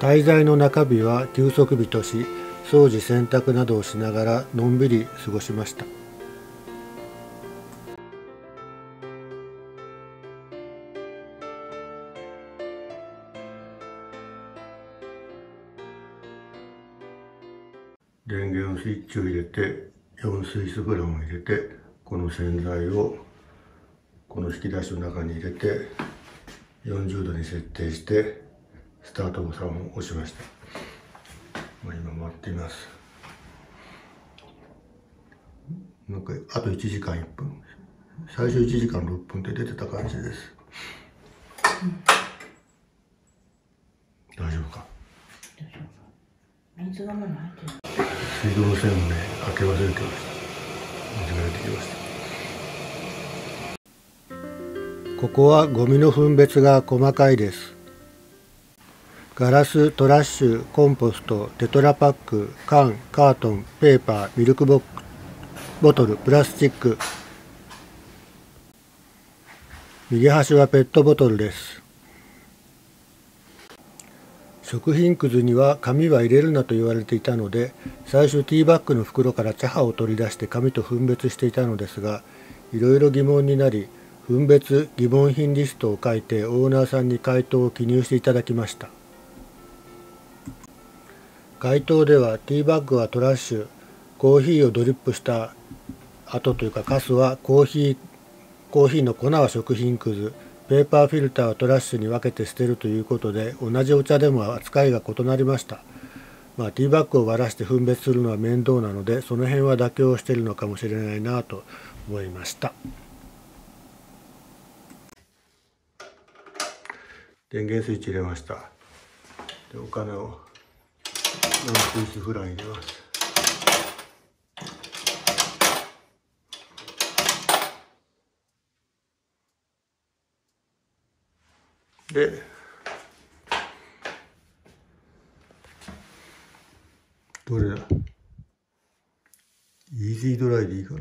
滞在の中日は休息日とし、掃除洗濯などをしながらのんびり過ごしました。電源スイッチを入れて、4スイスフランを入れて、この洗剤をこの引き出しの中に入れて40度に設定してスタートボタンを押しました。今待っています。なんかあと1時間1分、最初1時間6分って出てた感じです。大丈夫か。 水がまだ入ってる。 水道の線をね、開け忘れてました。水が出てきました。ここはゴミの分別が細かいです。ガラス、トラッシュ、コンポスト、テトラパック、缶、カートン、ペーパー、ミルクボトル、プラスチック。右端はペットボトルです。食品くずには紙は入れるなと言われていたので、最初ティーバッグの袋から茶葉を取り出して紙と分別していたのですが、いろいろ疑問になり、分別疑問品リストを書いてオーナーさんに回答を記入していただきました。回答ではティーバッグはトラッシュ、コーヒーをドリップした後というかカスはコーヒーの粉は食品くず、ペーパーフィルターはトラッシュに分けて捨てるということで、同じお茶でも扱いが異なりました。ティーバッグを割らして分別するのは面倒なので、その辺は妥協しているのかもしれないなと思いました。電源スイッチ入れました。で、お金をノンスイスフラン入れます。で、どれだ？イージードライでいいかな。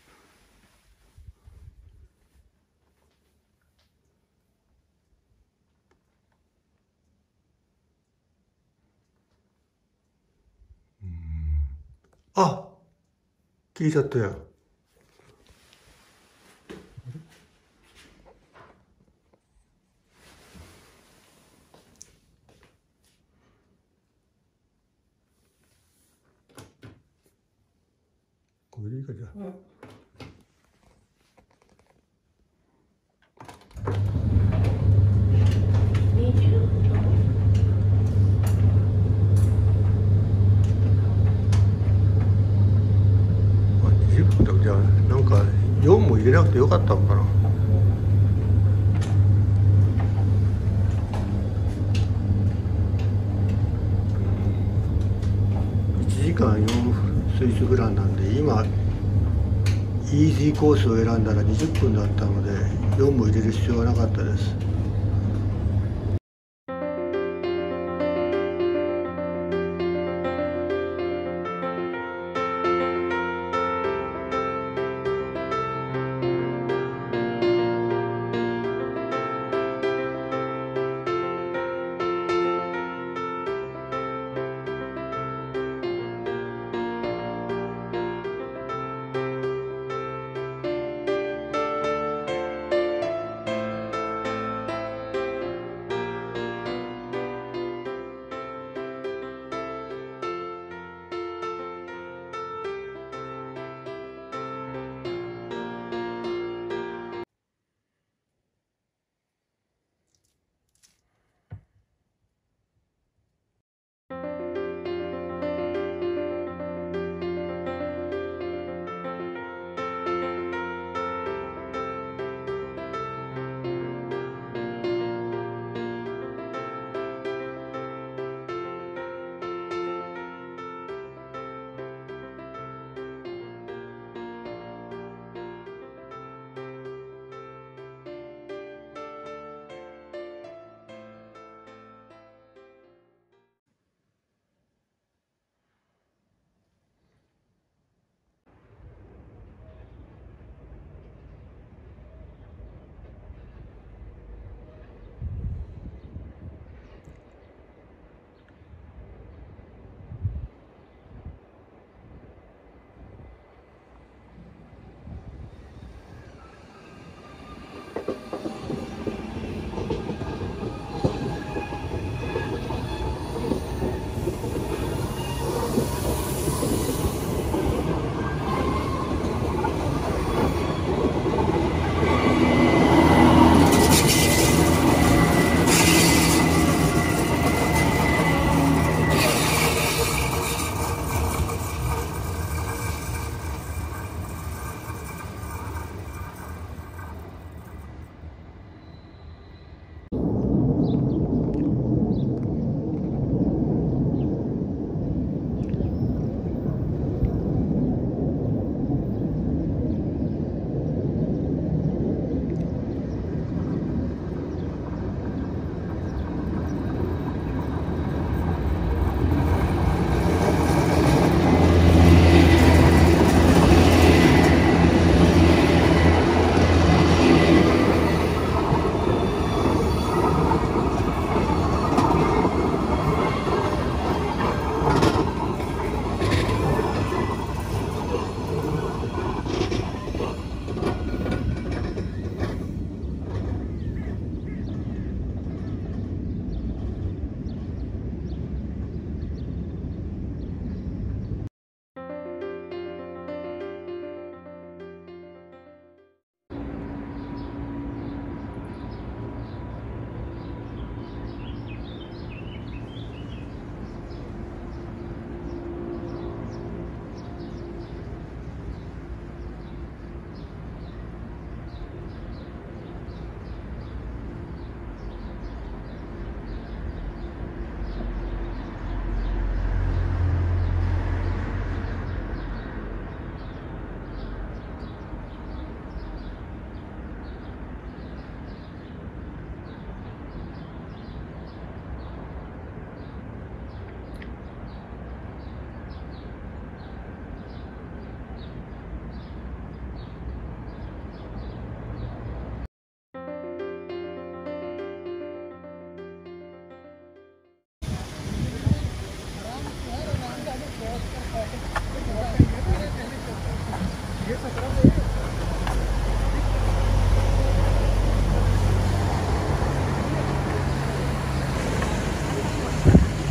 あ、消えちゃったよ。これでいいかじゃあ。20分だ。じゃあなんか4も入れなくてよかったのかな。1時間4スイスフランなんで、今イージーコースを選んだら20分だったので4も入れる必要はなかったです。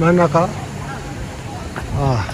真ん中。ああ、